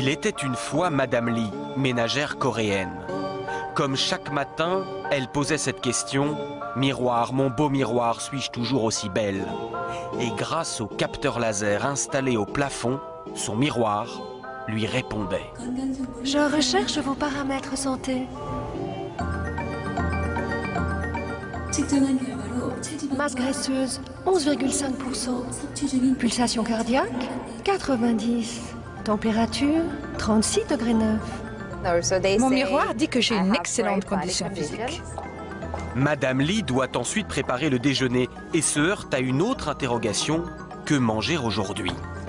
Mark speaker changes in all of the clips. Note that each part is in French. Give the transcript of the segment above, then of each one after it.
Speaker 1: Il était une fois Madame Lee, ménagère coréenne. Comme chaque matin, elle posait cette question « Miroir, mon beau miroir, suis-je toujours aussi belle ?» Et grâce au capteur laser installé au plafond, son miroir lui répondait.
Speaker 2: Je recherche vos paramètres santé. Masse graisseuse, 11,5%. Pulsation cardiaque, 90. Température, 36,9 degrés.
Speaker 3: Mon miroir dit que j'ai une excellente condition physique.
Speaker 1: Madame Lee doit ensuite préparer le déjeuner et se heurte à une autre interrogation. Que manger aujourd'hui?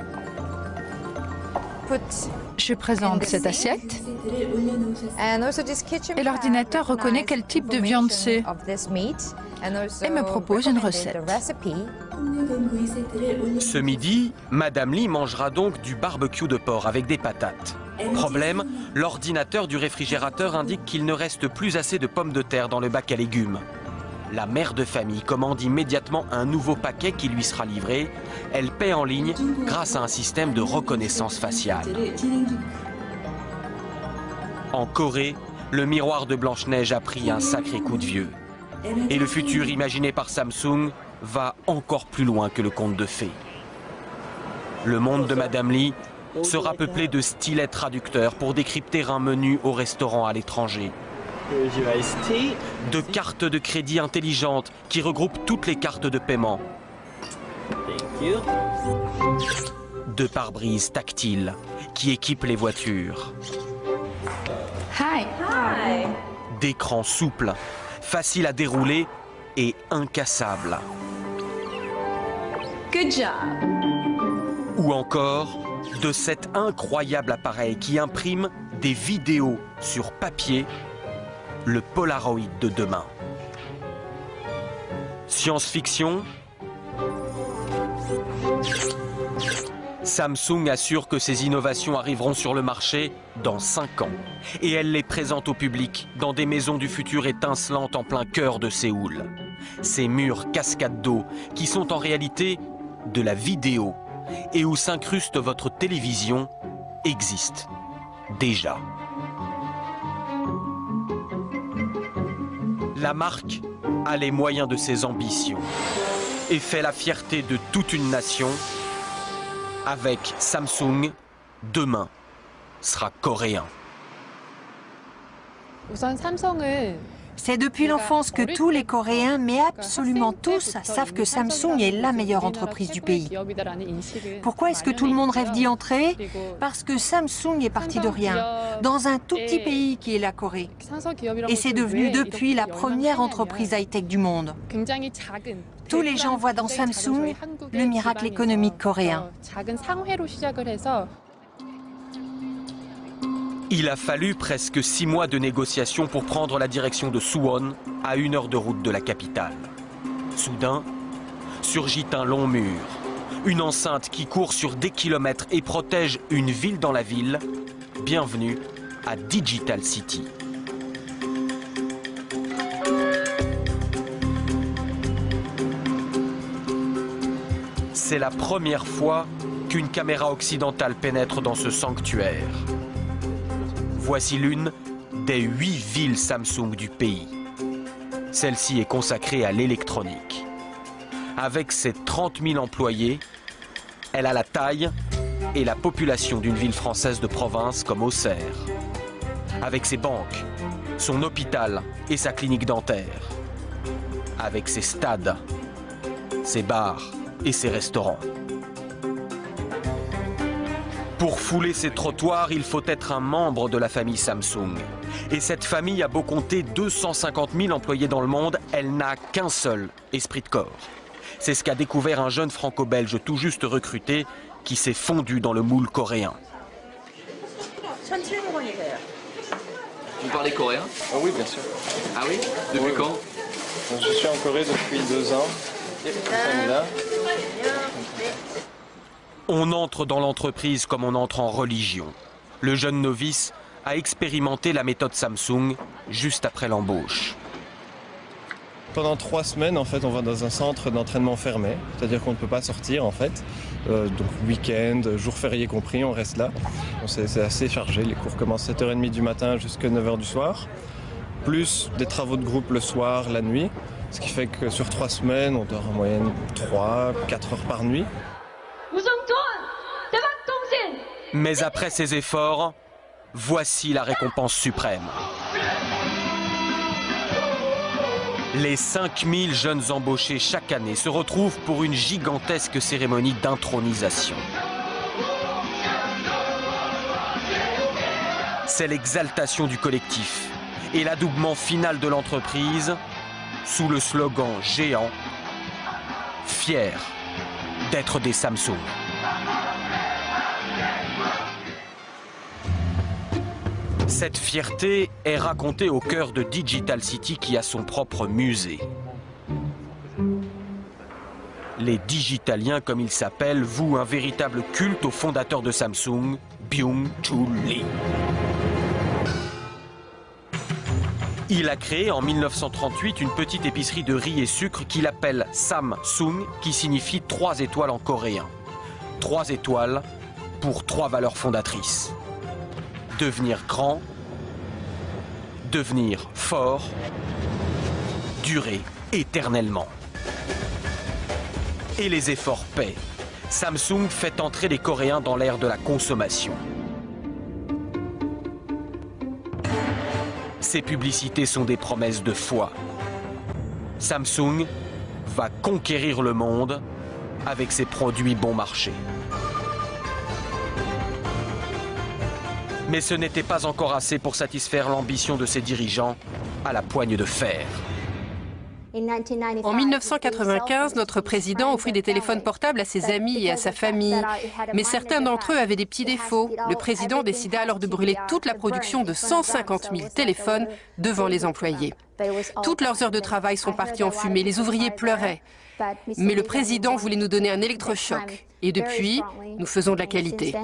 Speaker 3: Je présente cette assiette et l'ordinateur reconnaît quel type de viande c'est et me propose une recette.
Speaker 1: Ce midi, Madame Lee mangera donc du barbecue de porc avec des patates. Problème, l'ordinateur du réfrigérateur indique qu'il ne reste plus assez de pommes de terre dans le bac à légumes. La mère de famille commande immédiatement un nouveau paquet qui lui sera livré. Elle paie en ligne grâce à un système de reconnaissance faciale. En Corée, le miroir de Blanche-Neige a pris un sacré coup de vieux. Et le futur imaginé par Samsung va encore plus loin que le conte de fées. Le monde de Madame Lee sera peuplé de stylets traducteurs pour décrypter un menu au restaurant à l'étranger. De cartes de crédit intelligentes qui regroupent toutes les cartes de paiement. De pare-brise tactiles qui équipent les voitures.
Speaker 3: Hi.
Speaker 1: D'écrans souples, faciles à dérouler et incassables.
Speaker 2: Good job.
Speaker 1: Ou encore de cet incroyable appareil qui imprime des vidéos sur papier, le Polaroid de demain. Science-fiction. Samsung assure que ces innovations arriveront sur le marché dans 5 ans. Et elle les présente au public dans des maisons du futur étincelantes en plein cœur de Séoul. Ces murs cascades d'eau qui sont en réalité de la vidéo et où s'incruste votre télévision existent déjà. La marque a les moyens de ses ambitions et fait la fierté de toute une nation. Avec Samsung, demain sera coréen.
Speaker 4: C'est depuis l'enfance que tous les Coréens, mais absolument tous, savent que Samsung est la meilleure entreprise du pays. Pourquoi est-ce que tout le monde rêve d'y entrer? Parce que Samsung est parti de rien, dans un tout petit pays qui est la Corée. Et c'est devenu depuis la première entreprise high-tech du monde. Tous les gens voient dans Samsung le miracle économique coréen.
Speaker 1: Il a fallu presque 6 mois de négociations pour prendre la direction de Suwon, à 1 heure de route de la capitale. Soudain, surgit un long mur, une enceinte qui court sur des kilomètres et protège une ville dans la ville. Bienvenue à Digital City. C'est la première fois qu'une caméra occidentale pénètre dans ce sanctuaire. Voici l'une des 8 villes Samsung du pays. Celle-ci est consacrée à l'électronique. Avec ses 30 000 employés, elle a la taille et la population d'une ville française de province comme Auxerre. Avec ses banques, son hôpital et sa clinique dentaire. Avec ses stades, ses bars et ses restaurants. Pour fouler ces trottoirs, il faut être un membre de la famille Samsung. Et cette famille a beau compter 250 000 employés dans le monde, elle n'a qu'un seul esprit de corps. C'est ce qu'a découvert un jeune franco-belge tout juste recruté qui s'est fondu dans le moule coréen.
Speaker 5: Vous parlez coréen?
Speaker 6: Ah oui, bien sûr.
Speaker 5: Ah oui? Depuis quand?
Speaker 6: Je suis en Corée depuis 2 ans. Là.
Speaker 1: On entre dans l'entreprise comme on entre en religion. Le jeune novice a expérimenté la méthode Samsung juste après l'embauche.
Speaker 6: Pendant 3 semaines, en fait, on va dans un centre d'entraînement fermé, c'est-à-dire qu'on ne peut pas sortir, en fait. Donc week-end, jours fériés compris, on reste là. C'est assez chargé, les cours commencent à 7h30 du matin jusqu'à 9h du soir, plus des travaux de groupe le soir, la nuit, ce qui fait que sur 3 semaines, on dort en moyenne 3-4 heures par nuit.
Speaker 1: Mais après ces efforts, voici la récompense suprême. Les 5000 jeunes embauchés chaque année se retrouvent pour une gigantesque cérémonie d'intronisation. C'est l'exaltation du collectif et l'adoubement final de l'entreprise sous le slogan géant « Fiers d'être des Samsung ». Cette fierté est racontée au cœur de Digital City qui a son propre musée. Les Digitaliens, comme ils s'appellent, vouent un véritable culte au fondateur de Samsung, Byung-Chul Lee. Il a créé en 1938 une petite épicerie de riz et sucre qu'il appelle Samsung, qui signifie 3 étoiles en coréen. 3 étoiles pour 3 valeurs fondatrices. Devenir grand, devenir fort, durer éternellement. Et les efforts paient. Samsung fait entrer les Coréens dans l'ère de la consommation. Ces publicités sont des promesses de foi. Samsung va conquérir le monde avec ses produits bon marché. Mais ce n'était pas encore assez pour satisfaire l'ambition de ses dirigeants à la poigne de fer.
Speaker 7: En 1995, notre président offrit des téléphones portables à ses amis et à sa famille. Mais certains d'entre eux avaient des petits défauts. Le président décida alors de brûler toute la production de 150 000 téléphones devant les employés. Toutes leurs heures de travail sont parties en fumée, les ouvriers pleuraient. Mais le président voulait nous donner un électrochoc. Et depuis, nous faisons de la qualité.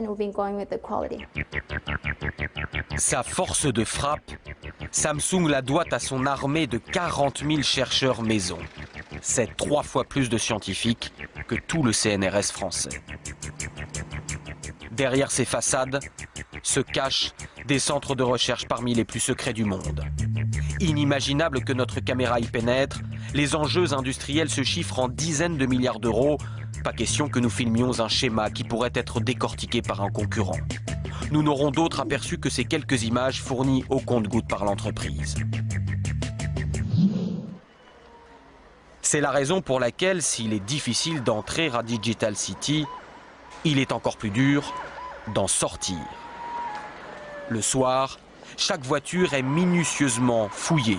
Speaker 1: Sa force de frappe, Samsung la doit à son armée de 40 000 chercheurs maison. C'est 3 fois plus de scientifiques que tout le CNRS français. Derrière ces façades se cachent des centres de recherche parmi les plus secrets du monde. Inimaginable que notre caméra y pénètre, les enjeux industriels se chiffrent en dizaines de milliards d'euros. Pas question que nous filmions un schéma qui pourrait être décortiqué par un concurrent. Nous n'aurons d'autre aperçu que ces quelques images fournies au compte-gouttes par l'entreprise. C'est la raison pour laquelle, s'il est difficile d'entrer à Digital City, il est encore plus dur d'en sortir. Le soir, chaque voiture est minutieusement fouillée.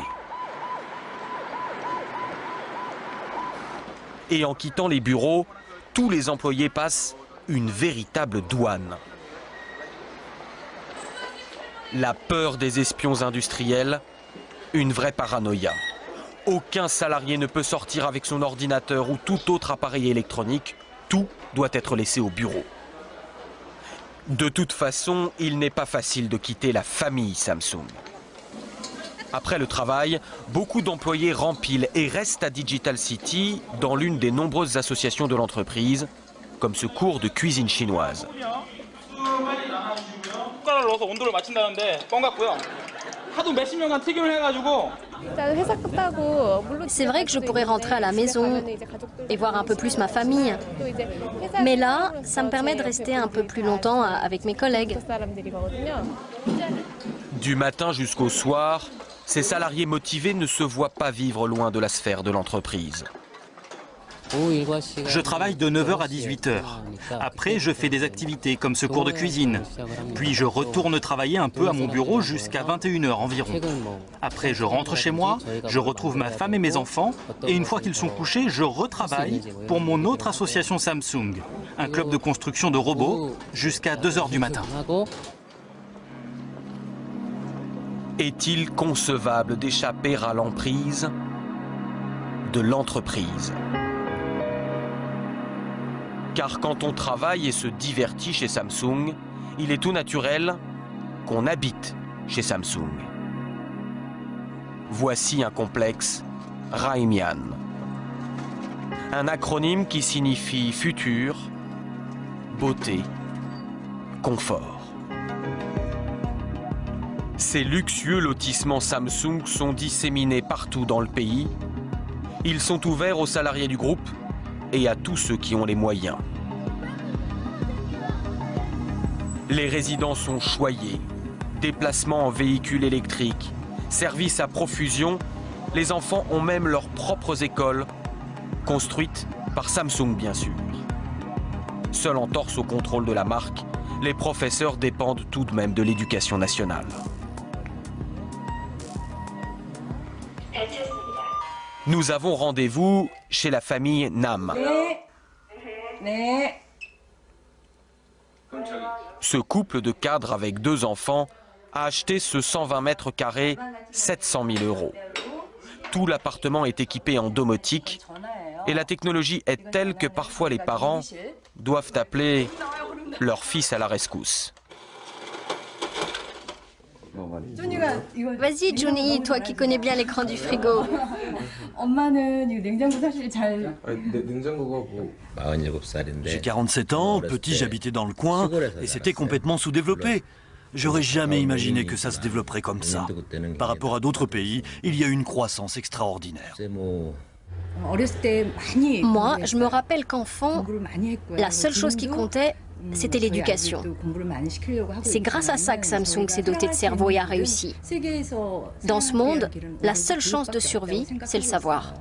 Speaker 1: Et en quittant les bureaux, tous les employés passent une véritable douane. La peur des espions industriels, une vraie paranoïa. Aucun salarié ne peut sortir avec son ordinateur ou tout autre appareil électronique. Tout doit être laissé au bureau. De toute façon, il n'est pas facile de quitter la famille Samsung. Après le travail, beaucoup d'employés rempilent et restent à Digital City dans l'une des nombreuses associations de l'entreprise, comme ce cours de cuisine chinoise.
Speaker 8: C'est vrai que je pourrais rentrer à la maison et voir un peu plus ma famille. Mais là, ça me permet de rester un peu plus longtemps avec mes collègues.
Speaker 1: Du matin jusqu'au soir, ces salariés motivés ne se voient pas vivre loin de la sphère de l'entreprise.
Speaker 9: Je travaille de 9h à 18h. Après, je fais des activités comme ce cours de cuisine. Puis je retourne travailler un peu à mon bureau jusqu'à 21h environ. Après, je rentre chez moi, je retrouve ma femme et mes enfants. Et une fois qu'ils sont couchés, je retravaille pour mon autre association Samsung, un club de construction de robots, jusqu'à 2h du matin.
Speaker 1: Est-il concevable d'échapper à l'emprise de l'entreprise ? Car quand on travaille et se divertit chez Samsung, il est tout naturel qu'on habite chez Samsung. Voici un complexe Raimian. Un acronyme qui signifie futur, beauté, confort. Ces luxueux lotissements Samsung sont disséminés partout dans le pays. Ils sont ouverts aux salariés du groupe et à tous ceux qui ont les moyens. Les résidents sont choyés. Déplacements en véhicules électriques, services à profusion. Les enfants ont même leurs propres écoles, construites par Samsung bien sûr. Seul entorse au contrôle de la marque, les professeurs dépendent tout de même de l'éducation nationale. Nous avons rendez-vous chez la famille Nam. Ce couple de cadres avec 2 enfants a acheté ce 120 mètres carrés 700 000 €. Tout l'appartement est équipé en domotique et la technologie est telle que parfois les parents doivent appeler leur fils à la rescousse.
Speaker 8: Vas-y, Juni, toi qui connais bien l'écran du frigo.
Speaker 10: J'ai 47 ans, petit, j'habitais dans le coin et c'était complètement sous-développé. J'aurais jamais imaginé que ça se développerait comme ça. Par rapport à d'autres pays, il y a eu une croissance extraordinaire.
Speaker 8: Moi, je me rappelle qu'enfant, la seule chose qui comptait, c'était l'éducation. C'est grâce à ça que Samsung s'est doté de cerveau et a réussi. Dans ce monde, la seule chance de survie, c'est le savoir.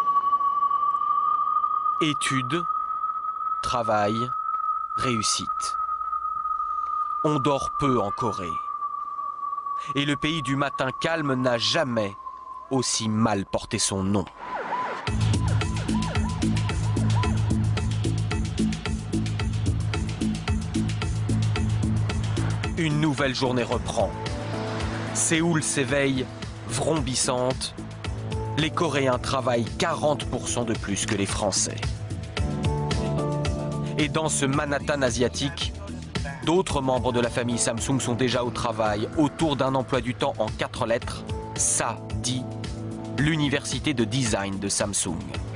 Speaker 1: Études, travail, réussite. On dort peu en Corée. Et le pays du matin calme n'a jamais aussi mal porté son nom. Une nouvelle journée reprend. Séoul s'éveille, vrombissante. Les Coréens travaillent 40% de plus que les Français. Et dans ce Manhattan asiatique, d'autres membres de la famille Samsung sont déjà au travail autour d'un emploi du temps en 4 lettres, SADI, l'université de design de Samsung.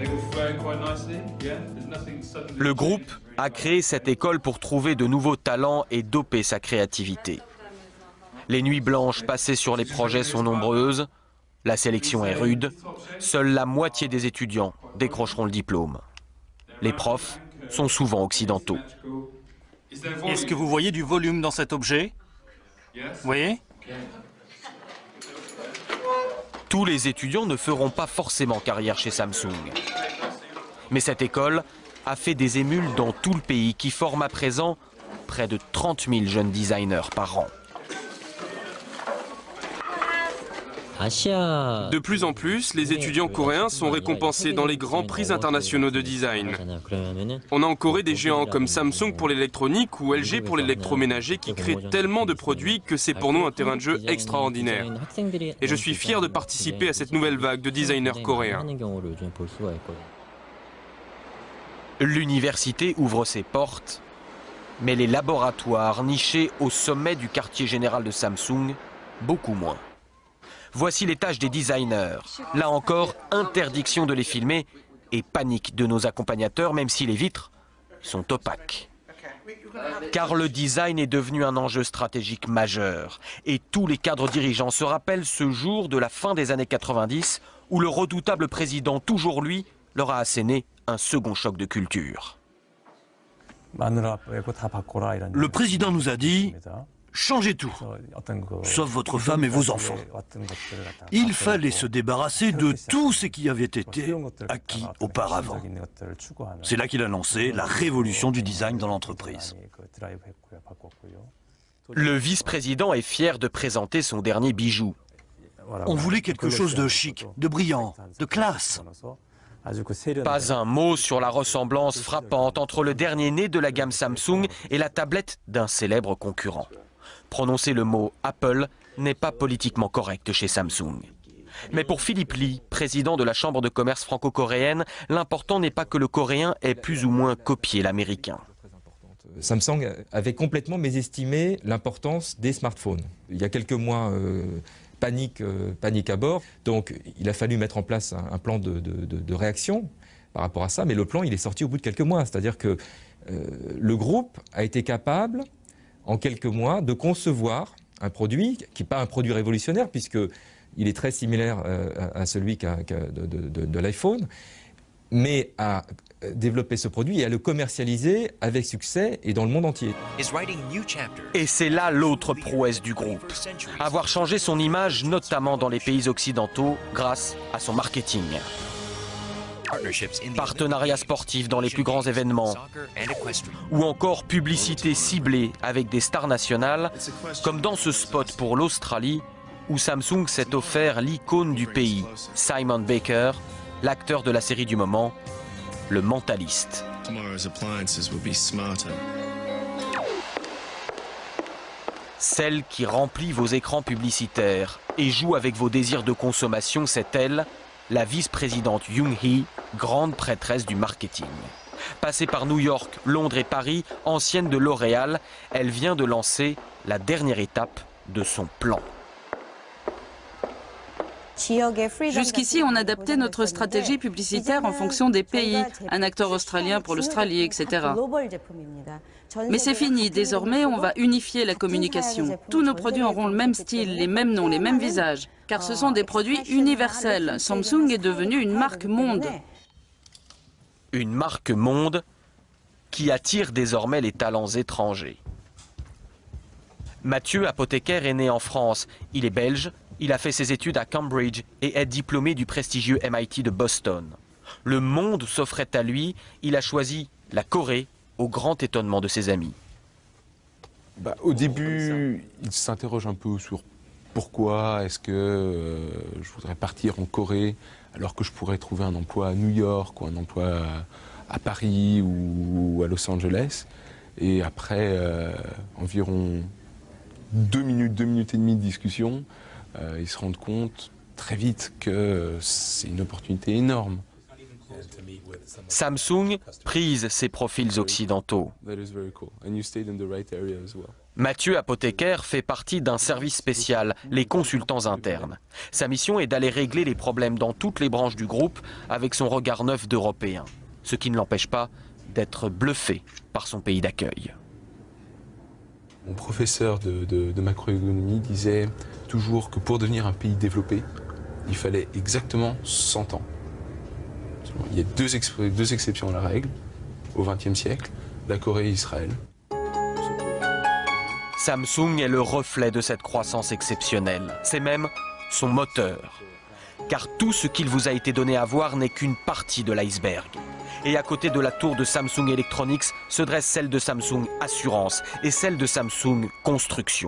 Speaker 1: Le groupe a créé cette école pour trouver de nouveaux talents et doper sa créativité. Les nuits blanches passées sur les projets sont nombreuses, la sélection est rude, seule la moitié des étudiants décrocheront le diplôme. Les profs sont souvent occidentaux.
Speaker 9: Est-ce que vous voyez du volume dans cet objet? Vous voyez?
Speaker 1: Tous les étudiants ne feront pas forcément carrière chez Samsung. Mais cette école a fait des émules dans tout le pays qui forment à présent près de 30 000 jeunes designers par an.
Speaker 11: De plus en plus, les étudiants coréens sont récompensés dans les grands prix internationaux de design. On a en Corée des géants comme Samsung pour l'électronique ou LG pour l'électroménager qui créent tellement de produits que c'est pour nous un terrain de jeu extraordinaire. Et je suis fier de participer à cette nouvelle vague de designers coréens.
Speaker 1: L'université ouvre ses portes, mais les laboratoires nichés au sommet du quartier général de Samsung, beaucoup moins. Voici les tâches des designers. Là encore, interdiction de les filmer et panique de nos accompagnateurs, même si les vitres sont opaques. Car le design est devenu un enjeu stratégique majeur. Et tous les cadres dirigeants se rappellent ce jour de la fin des années 90 où le redoutable président, toujours lui, leur a asséné un second choc de culture.
Speaker 10: Le président nous a dit « Changez tout, sauf votre femme et vos enfants ». Il fallait se débarrasser de tout ce qui avait été acquis auparavant. C'est là qu'il a lancé la révolution du design dans l'entreprise.
Speaker 1: Le vice-président est fier de présenter son dernier bijou.
Speaker 10: On voulait quelque chose de chic, de brillant, de classe.
Speaker 1: Pas un mot sur la ressemblance frappante entre le dernier né de la gamme Samsung et la tablette d'un célèbre concurrent. Prononcer le mot Apple n'est pas politiquement correct chez Samsung. Mais pour Philippe Lee, président de la Chambre de commerce franco-coréenne, l'important n'est pas que le coréen ait plus ou moins copié l'américain.
Speaker 12: Samsung avait complètement mésestimé l'importance des smartphones. Il y a quelques mois, panique à bord. Donc il a fallu mettre en place un plan de réaction par rapport à ça, mais le plan il est sorti au bout de quelques mois. C'est-à-dire que le groupe a été capable, en quelques mois, de concevoir un produit qui n'est pas un produit révolutionnaire, puisqu'il est très similaire à celui de l'iPhone, mais à développer ce produit et à le commercialiser avec succès et dans le monde entier.
Speaker 1: Et c'est là l'autre prouesse du groupe. Avoir changé son image, notamment dans les pays occidentaux, grâce à son marketing. Partenariats sportifs dans les plus grands événements, ou encore publicité ciblée avec des stars nationales, comme dans ce spot pour l'Australie, où Samsung s'est offert l'icône du pays, Simon Baker, l'acteur de la série du moment, le Mentaliste. Celle qui remplit vos écrans publicitaires et joue avec vos désirs de consommation, c'est elle, la vice-présidente Young-hee, grande prêtresse du marketing. Passée par New York, Londres et Paris, ancienne de L'Oréal, elle vient de lancer la dernière étape de son plan.
Speaker 13: Jusqu'ici, on adaptait notre stratégie publicitaire en fonction des pays, un acteur australien pour l'Australie, etc. Mais c'est fini, désormais on va unifier la communication. Tous nos produits auront le même style, les mêmes noms, les mêmes visages, car ce sont des produits universels. Samsung est devenue une marque monde.
Speaker 1: Une marque monde qui attire désormais les talents étrangers. Mathieu, apothicaire, est né en France. Il est belge. Il a fait ses études à Cambridge et est diplômé du prestigieux MIT de Boston. Le monde s'offrait à lui, il a choisi la Corée, au grand étonnement de ses amis.
Speaker 14: Au début, il s'interroge un peu sur pourquoi est-ce que je voudrais partir en Corée alors que je pourrais trouver un emploi à New York ou un emploi à Paris ou à Los Angeles. Et après environ 2 minutes et demie de discussion, ils se rendent compte très vite que c'est une opportunité énorme.
Speaker 1: Samsung prise ses profils occidentaux. Mathieu, apothicaire, fait partie d'un service spécial, les consultants internes. Sa mission est d'aller régler les problèmes dans toutes les branches du groupe avec son regard neuf d'Européen, ce qui ne l'empêche pas d'être bluffé par son pays d'accueil.
Speaker 14: Mon professeur de macroéconomie disait toujours que pour devenir un pays développé, il fallait exactement 100 ans. Il y a deux exceptions à la règle, au XXe siècle, la Corée et Israël.
Speaker 1: Samsung est le reflet de cette croissance exceptionnelle. C'est même son moteur. Car tout ce qu'il vous a été donné à voir n'est qu'une partie de l'iceberg. Et à côté de la tour de Samsung Electronics se dresse celle de Samsung Assurance et celle de Samsung Construction.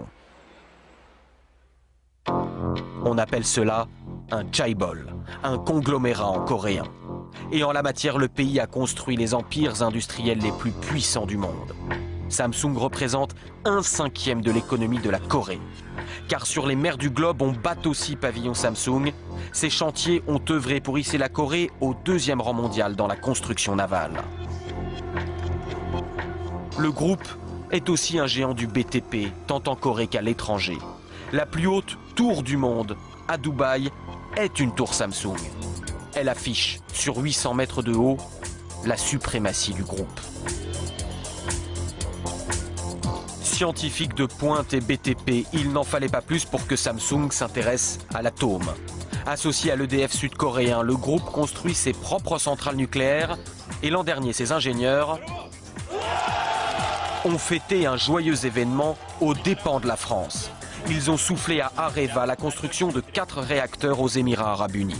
Speaker 1: On appelle cela un chaebol, un conglomérat en coréen. Et en la matière, le pays a construit les empires industriels les plus puissants du monde. Samsung représente 1/5 de l'économie de la Corée. Car sur les mers du globe, on bat aussi pavillon Samsung. Ces chantiers ont œuvré pour hisser la Corée au 2e rang mondial dans la construction navale. Le groupe est aussi un géant du BTP, tant en Corée qu'à l'étranger. La plus haute tour du monde, à Dubaï, est une tour Samsung. Elle affiche, sur 800 mètres de haut, la suprématie du groupe. Scientifique de pointe et BTP, il n'en fallait pas plus pour que Samsung s'intéresse à l'atome. Associé à l'EDF sud-coréen, le groupe construit ses propres centrales nucléaires et l'an dernier, ses ingénieurs ont fêté un joyeux événement aux dépens de la France. Ils ont soufflé à Areva la construction de 4 réacteurs aux Émirats arabes unis.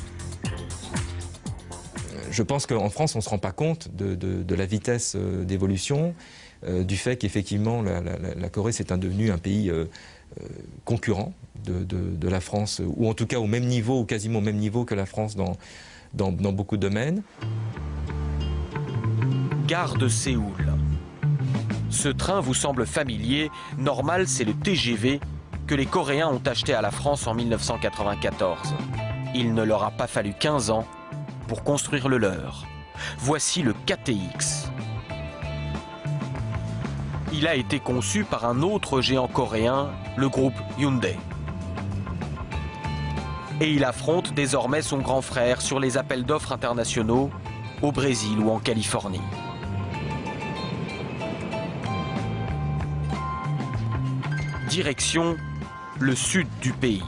Speaker 12: Je pense qu'en France, on ne se rend pas compte de la vitesse d'évolution, du fait qu'effectivement la Corée s'est devenu un pays concurrent de la France, ou en tout cas au même niveau, ou quasiment au même niveau que la France dans beaucoup de domaines.
Speaker 1: Gare de Séoul. Ce train vous semble familier. Normal, c'est le TGV que les Coréens ont acheté à la France en 1994. Il ne leur a pas fallu 15 ans pour construire le leur. Voici le KTX. Il a été conçu par un autre géant coréen, le groupe Hyundai. Et il affronte désormais son grand frère sur les appels d'offres internationaux au Brésil ou en Californie. Direction le sud du pays.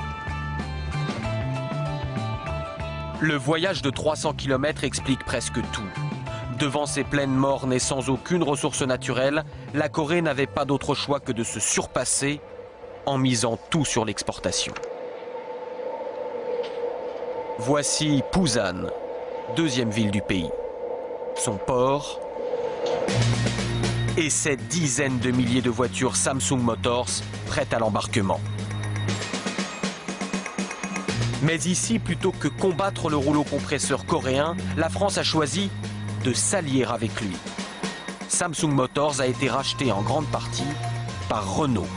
Speaker 1: Le voyage de 300 km explique presque tout. Devant ces plaines mornes et sans aucune ressource naturelle, la Corée n'avait pas d'autre choix que de se surpasser en misant tout sur l'exportation. Voici Busan, deuxième ville du pays. Son port et ses dizaines de milliers de voitures Samsung Motors prêtes à l'embarquement. Mais ici, plutôt que combattre le rouleau compresseur coréen, la France a choisi de s'allier avec lui. Samsung Motors a été racheté en grande partie par Renault.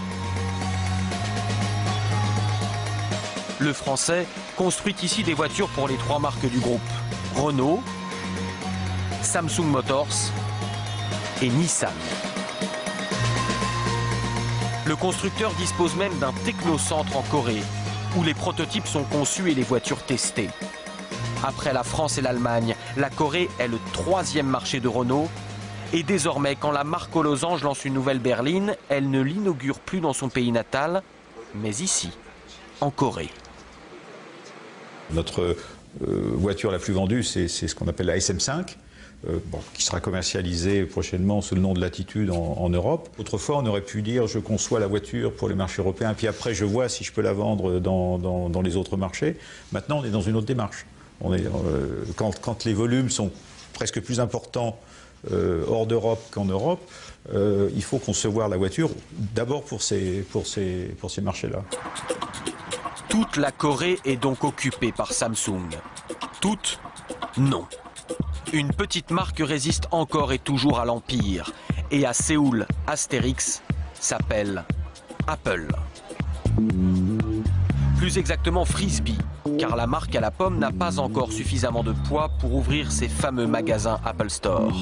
Speaker 1: Le Français construit ici des voitures pour les 3 marques du groupe: Renault, Samsung Motors et Nissan. Le constructeur dispose même d'un technocentre en Corée, où les prototypes sont conçus et les voitures testées. Après la France et l'Allemagne, la Corée est le 3e marché de Renault. Et désormais, quand la marque aux losanges lance une nouvelle berline, elle ne l'inaugure plus dans son pays natal, mais ici, en Corée.
Speaker 15: Notre voiture la plus vendue, c'est ce qu'on appelle la SM5, qui sera commercialisée prochainement sous le nom de Latitude en Europe. Autrefois, on aurait pu dire je conçois la voiture pour les marchés européens, puis après je vois si je peux la vendre dans les autres marchés. Maintenant, on est dans une autre démarche. Quand les volumes sont presque plus importants hors d'Europe qu'en Europe, il faut concevoir la voiture d'abord pour ces marchés-là.
Speaker 1: Toute la Corée est donc occupée par Samsung. Toute, non. Une petite marque résiste encore et toujours à l'Empire. Et à Séoul, Astérix s'appelle Apple. Plus exactement Frisbee, car la marque à la pomme n'a pas encore suffisamment de poids pour ouvrir ses fameux magasins Apple Store.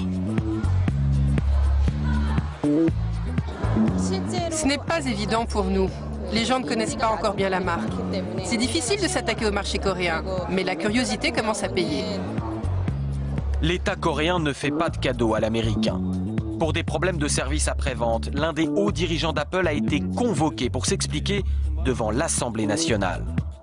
Speaker 7: Ce n'est pas évident pour nous. Les gens ne connaissent pas encore bien la marque. C'est difficile de s'attaquer au marché coréen, mais la curiosité commence à payer.
Speaker 1: L'État coréen ne fait pas de cadeaux à l'Américain. Pour des problèmes de service après-vente, l'un des hauts dirigeants d'Apple a été convoqué pour s'expliquer devant l'Assemblée nationale.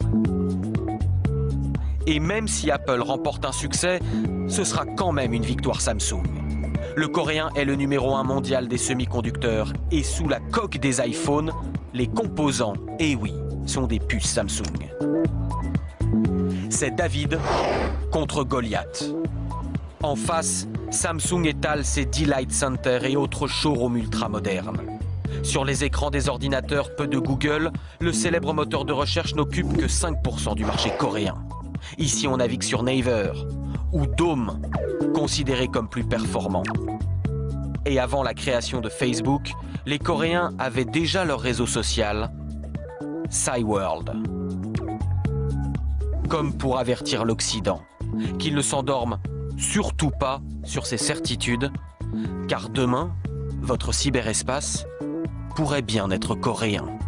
Speaker 1: Et même si Apple remporte un succès, ce sera quand même une victoire Samsung. Le Coréen est le numéro 1 mondial des semi-conducteurs et sous la coque des iPhones, les composants, et oui, sont des puces Samsung. C'est David contre Goliath. En face, Samsung étale ses Delight Center et autres showrooms ultra-modernes. Sur les écrans des ordinateurs, peu de Google, le célèbre moteur de recherche n'occupe que 5% du marché coréen. Ici, on navigue sur Naver ou Dome, considéré comme plus performant. Et avant la création de Facebook, les Coréens avaient déjà leur réseau social, Cyworld. Comme pour avertir l'Occident, qu'il ne s'endorme surtout pas sur ses certitudes, car demain, votre cyberespace pourrait bien être coréen.